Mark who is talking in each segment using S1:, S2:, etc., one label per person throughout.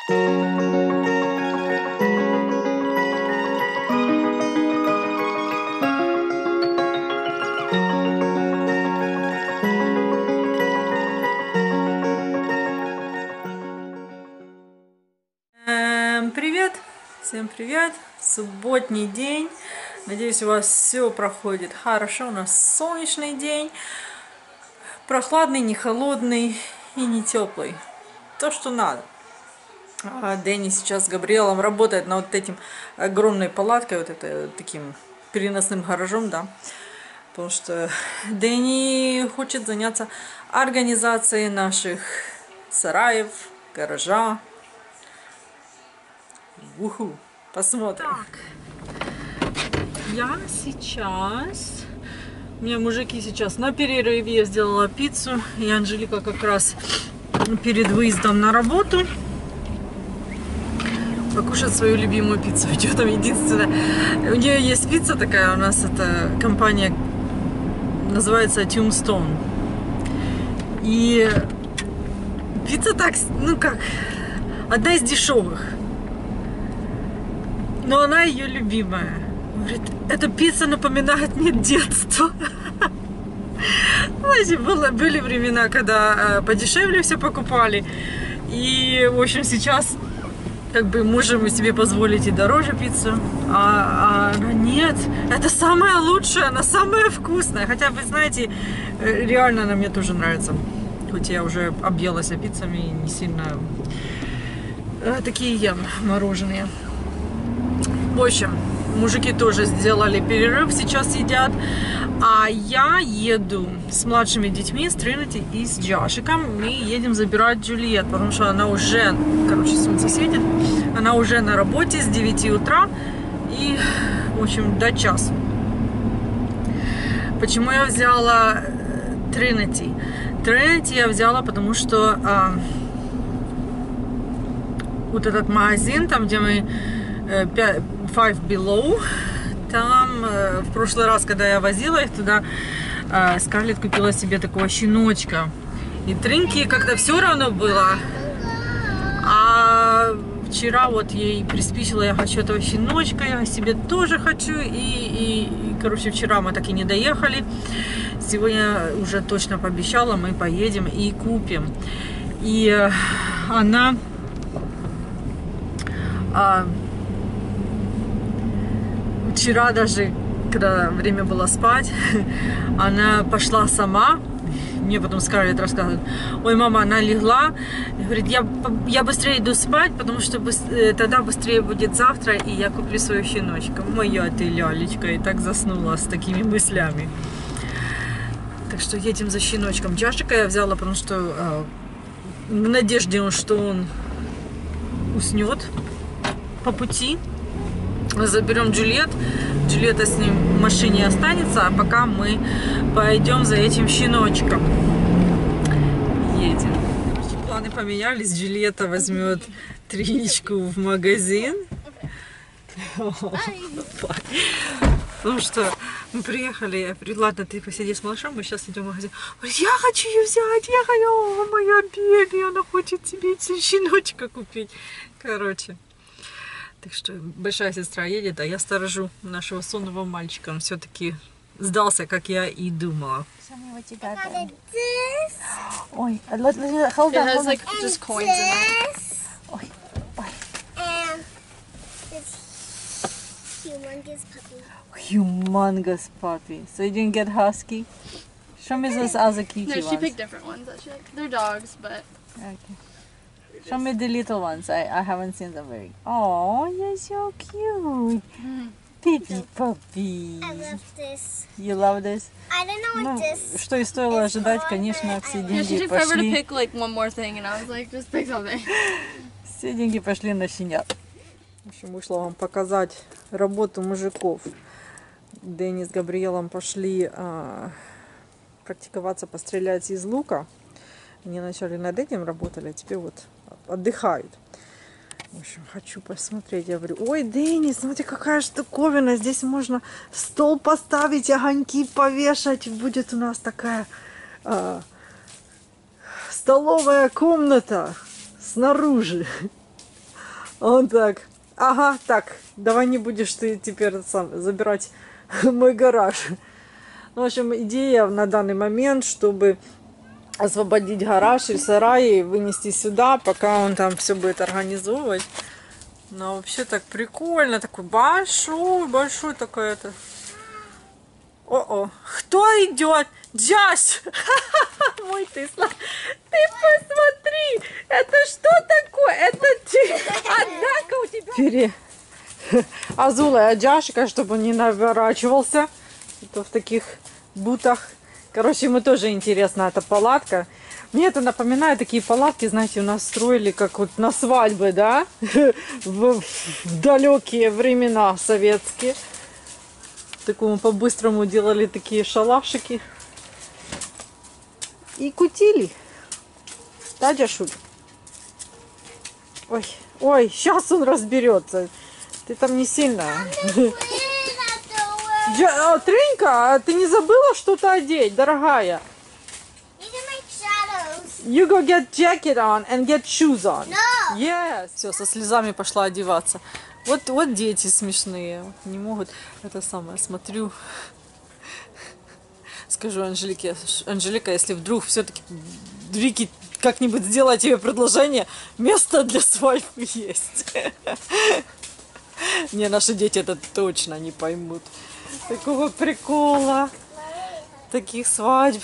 S1: Привет! Всем привет! Субботний день. Надеюсь, у вас все проходит хорошо. У нас солнечный день. Прохладный, не холодный и не теплый. То, что надо. Дэнни сейчас с Габриэлом работает над вот этим огромной палаткой, вот это таким переносным гаражом, да. Потому что Дэнни хочет заняться организацией наших сараев, гаража. Уху. Посмотрим. Так, я сейчас... У меня мужики сейчас на перерыве, я сделала пиццу. И Анжелика как раз перед выездом на работу покушать свою любимую пиццу. Что там единственное. У нее есть пицца такая, у нас это компания называется Tombstone. И пицца так, ну как, одна из дешевых. Но она ее любимая. Говорит, эта пицца напоминает мне детство. Знаете, были времена, когда подешевле все покупали. И, в общем, сейчас как бы можем себе позволить и дороже пиццу. А она нет. Это самая лучшая, она самая вкусная. Хотя, вы знаете, реально она мне тоже нравится. Хоть я уже объелась пиццами и не сильно такие ем мороженые. В общем, мужики тоже сделали перерыв, сейчас едят. А я еду с младшими детьми, с Тринити и с Джашиком. Мы едем забирать Джульет, потому что она уже, короче, солнце светит. Она уже на работе с 9 утра и, в общем, до часу. Почему я взяла Тринити? Тринити я взяла, потому что вот этот магазин, там, где мы... Five Below. Там в прошлый раз, когда я возила их туда, Скарлетт купила себе такого щеночка. И Тринки как-то все равно было. А вчера вот ей приспичило, я хочу этого щеночка, я себе тоже хочу. И короче, вчера мы так и не доехали. Сегодня уже точно пообещала, мы поедем и купим. И она... Вчера даже, когда время было спать, она пошла сама. Мне потом Скарлетт рассказывает: ой, мама, она легла. И говорит, я быстрее иду спать, потому что тогда быстрее будет завтра, и я куплю свою щеночка. Моя ты лялечка. И так заснула с такими мыслями. Так что едем за щеночком. Джашика я взяла, потому что в надежде, что он уснет по пути. Заберем Джульет. Джульетта с ним в машине останется, а пока мы пойдем за этим щеночком. Едем. Планы поменялись. Джульетта возьмет Триничку в магазин. Потому что мы приехали, я говорю, ладно, ты посиди с малышом, мы сейчас идем в магазин. Говорит, я хочу ее взять, я хочу, моя беби, она хочет себе щеночка купить. Короче. Так что большая сестра едет, а я сторожу нашего сонного мальчика. Он все-таки сдался, как я и думала. Ой, hold on, hold on.
S2: Just coins in it.
S1: Ой, ой.
S2: And this humongous puppy.
S1: Humongous puppy. So you didn't get husky? Show me those other cutie ones.
S2: No, she picked different ones. That she liked. They're dogs, but...
S1: Okay. Show me the little ones. I haven't seen them very. Oh, you're so cute, baby puppy.
S2: I love this.
S1: You love this?
S2: I don't know what
S1: Ну,
S2: this.
S1: что и стоило ожидать, конечно, все
S2: Yeah, she
S1: деньги
S2: took forever to
S1: пошли.
S2: pick like one more thing, and I was like, just pick something.
S1: Все деньги пошли на щенят. В общем, вышла вам показать работу мужиков. Дэнни с Габриэлом пошли практиковаться пострелять из лука. Они начали над этим работали, а теперь вот отдыхают. В общем, хочу посмотреть. Я говорю, ой, Дэнни, смотри, какая штуковина. Здесь можно стол поставить, огоньки повешать. Будет у нас такая столовая комната снаружи. Он так, ага, так, давай не будешь ты теперь сам забирать мой гараж. В общем, идея на данный момент, чтобы освободить гараж и сарай и вынести сюда, пока он там все будет организовывать. Но вообще так прикольно, такой большой такой это. О-о, кто идет? Джаш! Мой Тесла. Ты посмотри, это что такое? Это однако у тебя... Азула и Джашика, чтобы он не наворачивался. Это в таких бутах. Короче, ему тоже интересна эта палатка. Мне это напоминает такие палатки, знаете, у нас строили как вот на свадьбы, да? В далекие времена советские. Такому по-быстрому делали такие шалашики. И кутили. Да, Джашуль? Ой, ой, сейчас он разберется. Ты там не сильно. Тринка, ты не забыла что-то одеть, дорогая? You go get jacket on and get shoes on.
S2: No.
S1: Yes. Все, со слезами пошла одеваться. Вот дети смешные. Не могут. Это самое, смотрю. Скажу Анжелике. Анжелика, если вдруг все-таки Вики как-нибудь сделает тебе предложение, место для свадьбы есть. Не, наши дети это точно не поймут. Такого прикола. Таких свадьб.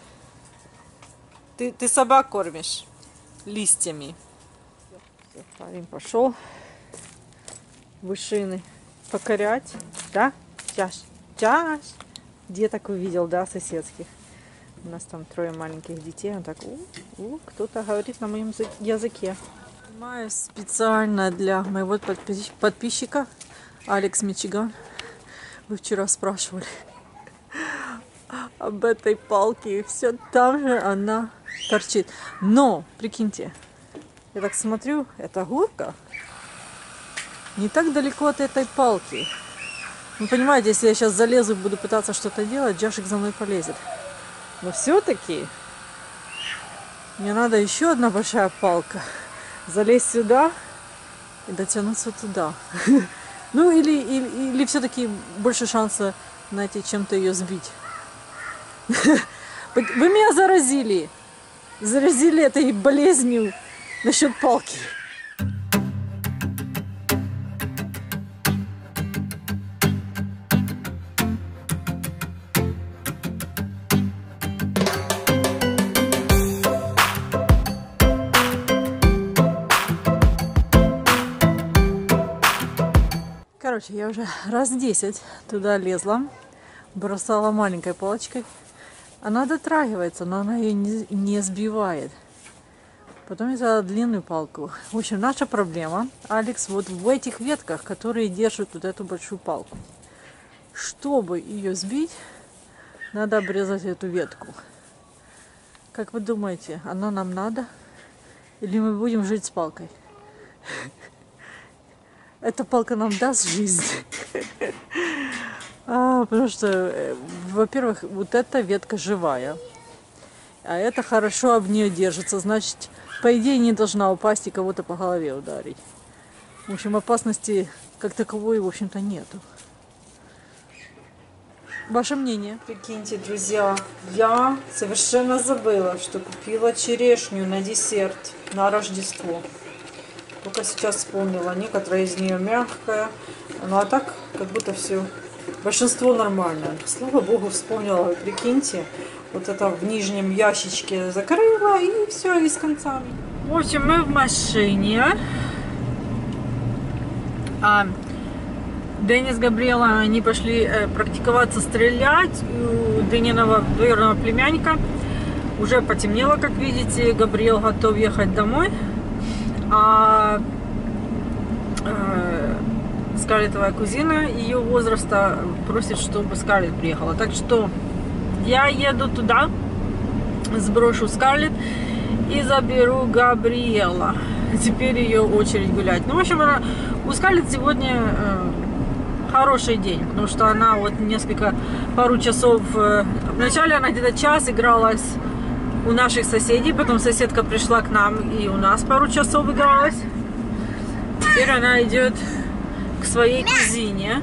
S1: Ты собак кормишь листьями. Парень пошел вышины покорять. Да? Чаш. Деток увидел, да, соседских. У нас там 3 маленьких детей. Он так, кто-то говорит на моем языке. Снимаю специально для моего подписчика Алекс Мичиган. Вы вчера спрашивали об этой палке. И все там же она торчит. Но, прикиньте, я так смотрю, эта горка не так далеко от этой палки. Вы понимаете, если я сейчас залезу и буду пытаться что-то делать, Джашик за мной полезет. Но все-таки мне надо еще одна большая палка. Залезть сюда и дотянуться туда. Ну или все-таки больше шанса найти чем-то ее сбить. Вы меня заразили. Заразили этой болезнью насчет палки. Короче, я уже раз 10 туда лезла, бросала маленькой палочкой. Она дотрагивается, но она ее не сбивает. Потом я взяла длинную палку. В общем, наша проблема, Алекс, вот в этих ветках, которые держат вот эту большую палку. Чтобы ее сбить, надо обрезать эту ветку. Как вы думаете, она нам надо? Или мы будем жить с палкой? Эта палка нам даст жизнь. Потому что, во-первых, вот эта ветка живая. А это хорошо об нее держится. Значит, по идее, не должна упасть и кого-то по голове ударить. В общем, опасности как таковой, в общем-то, нету. Ваше мнение? Прикиньте, друзья, я совершенно забыла, что купила черешню на десерт на Рождество. Только сейчас вспомнила. Некоторая из нее мягкая. Ну а так, как будто все. Большинство нормально. Слава богу, вспомнила. Прикиньте. Вот это в нижнем ящичке закрыла. И все, и с концами. В общем, мы в машине. Дэнни с Габриэлой, они пошли практиковаться стрелять. У Дэниного двоюродного племянника уже потемнело, как видите. Габриэл готов ехать домой. А Скарлеттовая кузина ее возраста просит, чтобы Скарлетт приехала. Так что я еду туда, сброшу Скарлетт и заберу Габриэла. Теперь ее очередь гулять. Ну, в общем, у Скарлетт сегодня хороший день, потому что она вот пару часов... Вначале она где-то час игралась у наших соседей, потом соседка пришла к нам и у нас пару часов игралась. Теперь она идет к своей кузине.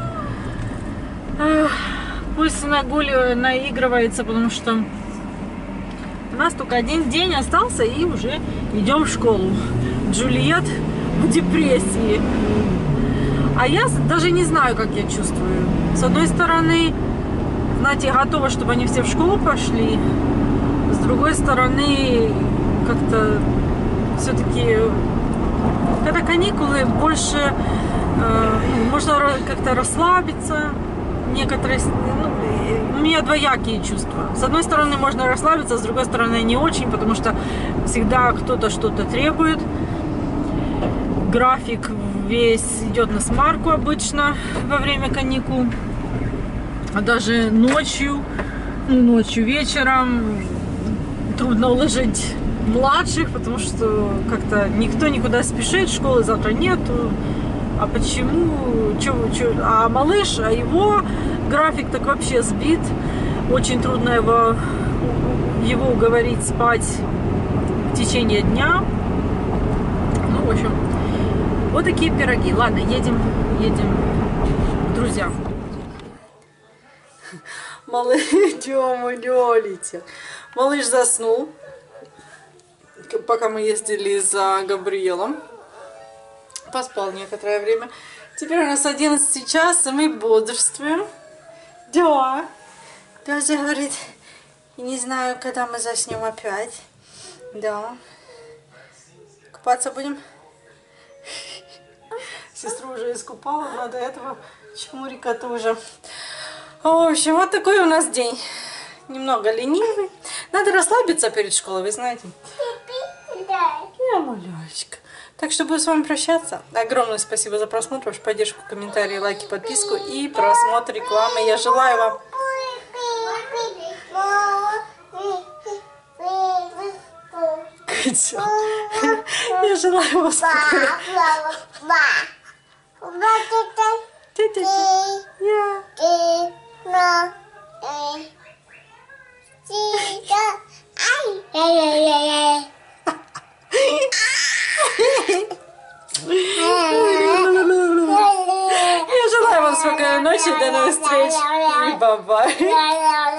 S1: Пусть на Гулю наигрывается, потому что у нас только один день остался, и уже идем в школу. Джульет в депрессии. А я даже не знаю, как я чувствую. С одной стороны, знаете, готова, чтобы они все в школу пошли. С другой стороны, как-то все-таки, когда каникулы, больше можно как-то расслабиться. Некоторые, у меня двоякие чувства. С одной стороны, можно расслабиться, с другой стороны, не очень, потому что всегда кто-то что-то требует. График весь идет на смарку обычно во время каникул. А даже ночью вечером трудно уложить младших, потому что как-то никто никуда спешит, школы завтра нету. А почему? А малыш, а его график так вообще сбит. Очень трудно его уговорить спать в течение дня. Ну, в общем, вот такие пироги. Ладно, едем к друзьям. Малыш, Тёма, Лёлитя. Малыш заснул, пока мы ездили за Габриэлом. Поспал некоторое время. Теперь у нас 11 час, и мы бодрствуем. Да. Даже говорит, не знаю, когда мы заснем опять. Да. Купаться будем? Сестру уже искупала, но до этого чмурика тоже. В общем, вот такой у нас день. Немного ленивый. Надо расслабиться перед школой, вы знаете. Я малявочка. Так что буду с вами прощаться. Огромное спасибо за просмотр, вашу поддержку, комментарии, лайки, подписку и просмотр рекламы. Я желаю вам... Я желаю вам Я желаю вам спокойной ночи, до новых встреч и бай-бай.